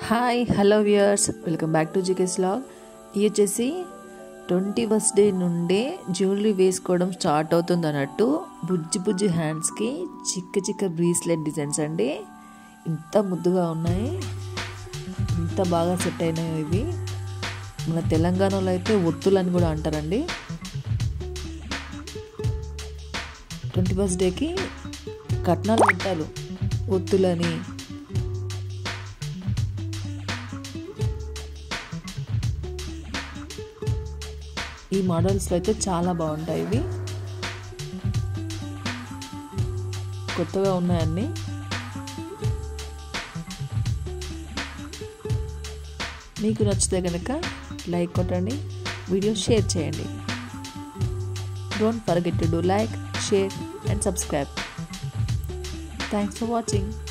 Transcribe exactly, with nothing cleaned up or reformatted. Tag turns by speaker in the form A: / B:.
A: Hi hello viewers, welcome back to జికేస్ vlog. ఇది వచ్చేసి ట్వంటీ ఫస్ట్ డే నుండే జ్యువెలరీ వేసుకోవడం స్టార్ట్ అవుతుంది అన్నట్టు. బుజ్జి బుజ్జి హ్యాండ్స్కి చిక్క చిక్క బ్రేస్లెట్ డిజైన్స్ అండి. ఇంత ముద్దుగా ఉన్నాయి, ఇంత బాగా సెట్ అయినాయి. ఇవి మన తెలంగాణలో అయితే ఒత్తులు అని కూడా అంటారండి. ట్వంటీ ఫస్ట్ డేకి కట్నాలు పెట్టాలి, ఒత్తులని. ఈ మోడల్స్లో అయితే చాలా బాగుంటాయి. ఇవి కొత్తగా ఉన్నాయన్నీ. మీకు నచ్చితే కనుక లైక్ కొట్టండి, వీడియో షేర్ చేయండి. Don't forget to do like, share and subscribe. Thanks for watching.